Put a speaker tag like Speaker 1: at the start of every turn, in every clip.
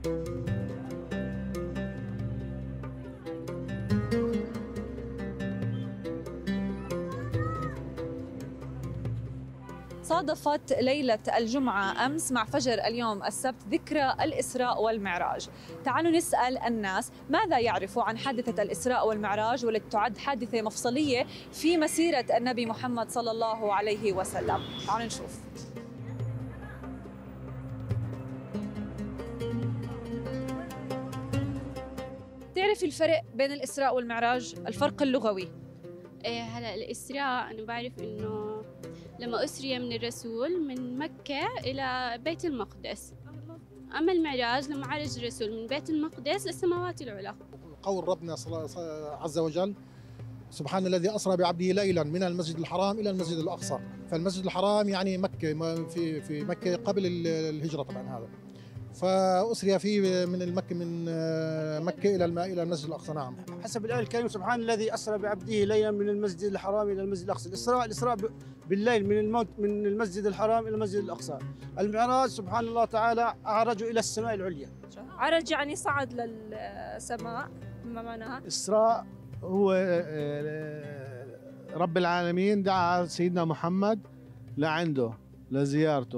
Speaker 1: صادفت ليلة الجمعة أمس مع فجر اليوم السبت ذكرى الإسراء والمعراج. تعالوا نسأل الناس ماذا يعرفوا عن حادثة الإسراء والمعراج، والتي تعد حادثة مفصلية في مسيرة النبي محمد صلى الله عليه وسلم. تعالوا نشوف. تعرفي الفرق بين الإسراء والمعراج، الفرق اللغوي؟
Speaker 2: هلا الإسراء أنا بعرف إنه لما أسري من الرسول من مكة إلى بيت المقدس، أما المعراج لما عرج الرسول من بيت المقدس للسماوات العلى.
Speaker 3: قول ربنا عز وجل: سبحان الذي أسرى بعبده ليلا من المسجد الحرام إلى المسجد الأقصى. فالمسجد الحرام يعني مكة، في مكة قبل الهجرة طبعا. هذا فأسري فيه من مكة إلى المسجد الأقصى. نعم.
Speaker 4: حسب الآية الكريمة: سبحان الذي أسرى بعبده ليلا من المسجد الحرام إلى المسجد الأقصى. الإسراء بالليل من المسجد الحرام إلى المسجد الأقصى. المعراج سبحان الله تعالى عرج إلى السماء العليا.
Speaker 5: عرج يعني صعد للسماء. ما معناها؟
Speaker 6: إسراء هو رب العالمين دعا سيدنا محمد لعنده لزيارته،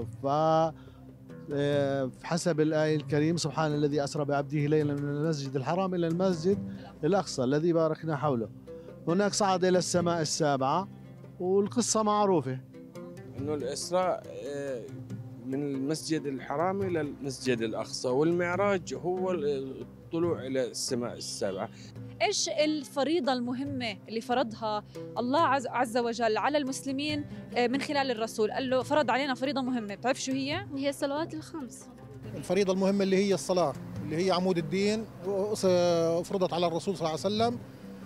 Speaker 6: حسب الآية الكريمة: سبحان الذي أسرى بعبده ليلا من المسجد الحرام إلى المسجد الأقصى الذي باركنا حوله. هناك صعد إلى السماء السابعة، والقصة معروفة
Speaker 7: إنه الإسراء من المسجد الحرام إلى المسجد الأقصى، والمعراج هو الطلوع إلى السماء السابعة.
Speaker 1: إيش الفريضة المهمة اللي فرضها الله عز وجل على المسلمين من خلال الرسول؟ قال له فرض علينا فريضة مهمة، بتعرف شو هي؟
Speaker 2: هي الصلوات الخمس.
Speaker 3: الفريضة المهمة اللي هي الصلاة، اللي هي عمود الدين، فرضت على الرسول صلى الله عليه وسلم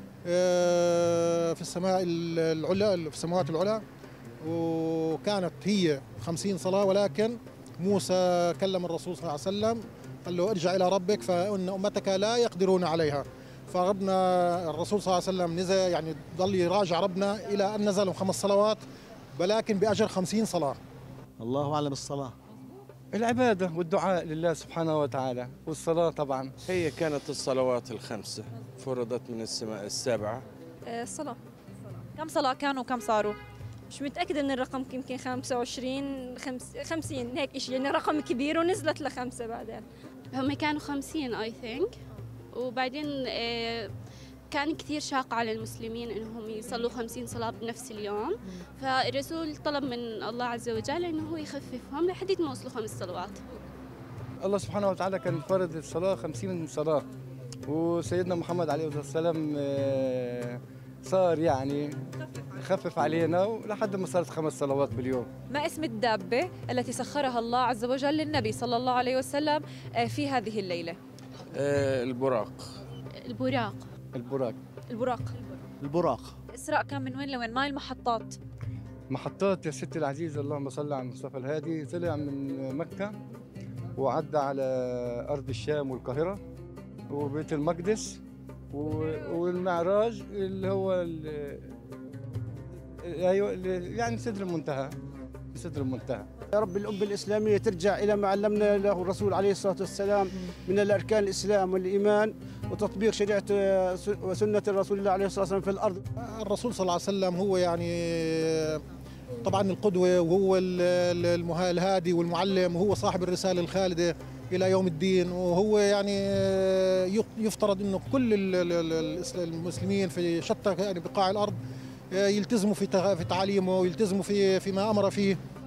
Speaker 3: في السماء العلى، في السماوات العلى، وكانت هي 50 صلاة. ولكن موسى كلم الرسول صلى الله عليه وسلم قال له: ارجع إلى ربك فإن أمتك لا يقدرون عليها. فربنا الرسول صلى الله عليه وسلم نزل، يعني ضل يراجع ربنا إلى أن نزلوا 5 صلوات، ولكن بأجر 50 صلاة.
Speaker 6: الله أعلم. الصلاة
Speaker 4: العبادة والدعاء لله سبحانه وتعالى، والصلاة طبعا.
Speaker 7: هي كانت الصلوات ال5 فرضت من السماء السابعة.
Speaker 5: الصلاة.
Speaker 1: كم صلاة كانوا وكم صاروا؟
Speaker 5: مش متأكدة من الرقم، يمكن 25 50 هيك شيء، يعني رقم كبير ونزلت ل5 بعدين.
Speaker 2: هم كانوا 50 I think، وبعدين كان كثير شاق على المسلمين انهم يصلوا 50 صلاة بنفس اليوم، فالرسول طلب من الله عز وجل انه هو يخففهم لحد ما وصلوا 5 صلوات.
Speaker 4: الله سبحانه وتعالى كان فرض الصلاة 50 صلاة، وسيدنا محمد عليه الصلاة والسلام صار يعني خفف علينا لحد ما صارت 5 صلوات باليوم.
Speaker 1: ما اسم الدابة التي سخرها الله عز وجل للنبي صلى الله عليه وسلم في هذه الليلة؟
Speaker 7: البراق.
Speaker 2: البراق.
Speaker 4: البراق.
Speaker 1: البراق.
Speaker 6: البراق.
Speaker 1: الإسراء كان من وين لوين؟ ما المحطات؟
Speaker 4: محطات يا ستي العزيزة، اللهم صل على المصطفى الهادي. طلع من مكة وعدى على أرض الشام والقاهرة وبيت المقدس، والمعراج اللي هو ايوه يعني سدر المنتهى. سدر المنتهى. يا رب الأمة الإسلامية ترجع إلى ما علمنا له الرسول عليه الصلاة والسلام من الأركان الإسلام والإيمان وتطبيق شريعة وسنة الرسول الله عليه الصلاة والسلام في الأرض.
Speaker 3: الرسول صلى الله عليه وسلم هو يعني طبعا القدوة، وهو الهادي والمعلم، وهو صاحب الرسالة الخالدة إلى يوم الدين. وهو يعني يفترض أنه كل المسلمين في شتى يعني بقاع الأرض يلتزموا في تعاليمه ويلتزموا فيما أمر فيه.